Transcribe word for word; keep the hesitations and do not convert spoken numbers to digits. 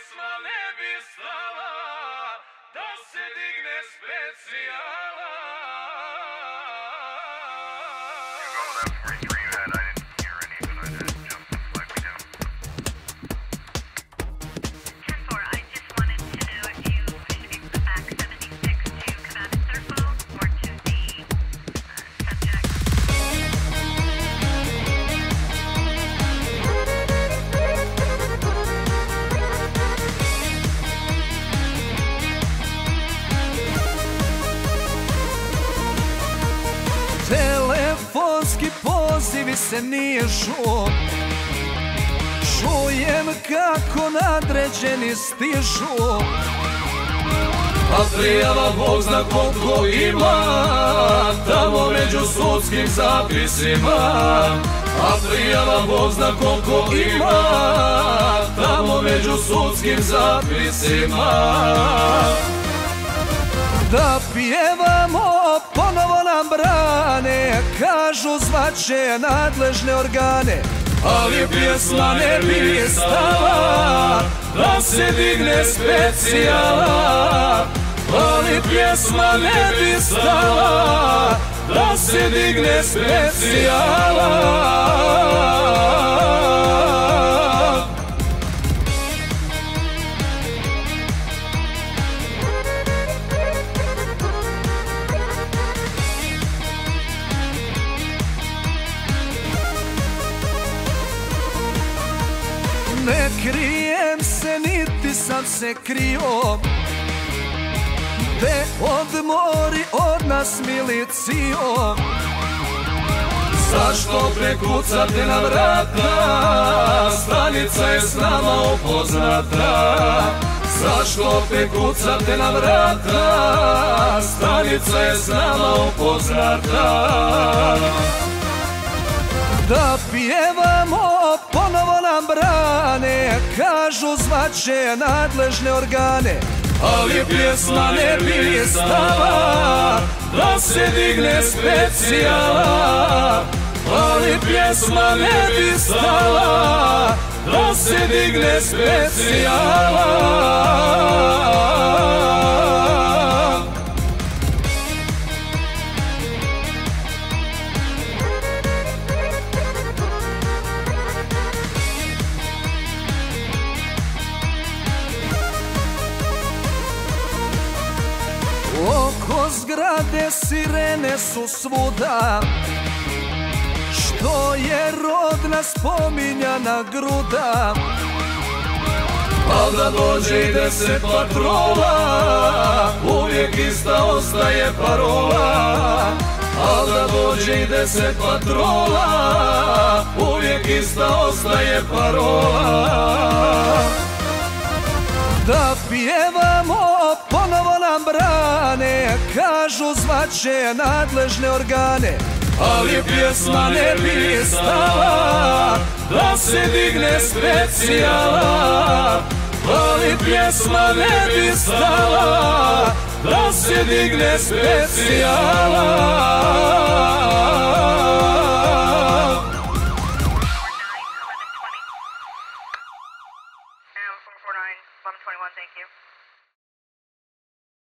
pjesma ne bi stala, da se digne specijala. Telefonski pozivi se nižu, čujem kako nadređeni stižu, a prijava Bog zna koliko ima, tamo među sudskim zapisima. A prijava Bog zna koliko ima, tamo među sudskim zapisima. Da pjevamo, ponovo nam brane, kažu zvaće nadležne organe. Ali pjesma ne bi stala, da se digne specijala. Ali pjesma ne bi stala, da se digne specijala. Ne krijem se, niti sam se krio, de odmori od nas milicijo. Zašto prekucate na vrata, stanica je s nama upoznata. Zašto prekucate na vrata, stanica je s nama upoznata. Da pjevamo, ponovo nam brane, kažu zvaće nadležne organe. Ali pjesma ne bi stala, da se digne specijala. Ali pjesma ne bi stala, da se digne specijala. Oko zgrade sirene su svuda, što je rodna spominjana gruda. Al da dođe i deset patrola, uvijek ista ostaje parola. Al da dođe i deset patrola, uvijek ista ostaje parola. Da pjevamo, ponovo nam brane, kažu zvaće nadležne organe. Ali pjesma ne bi stala, da se digne specijala. Ali pjesma ne bi stala, da se digne specijala.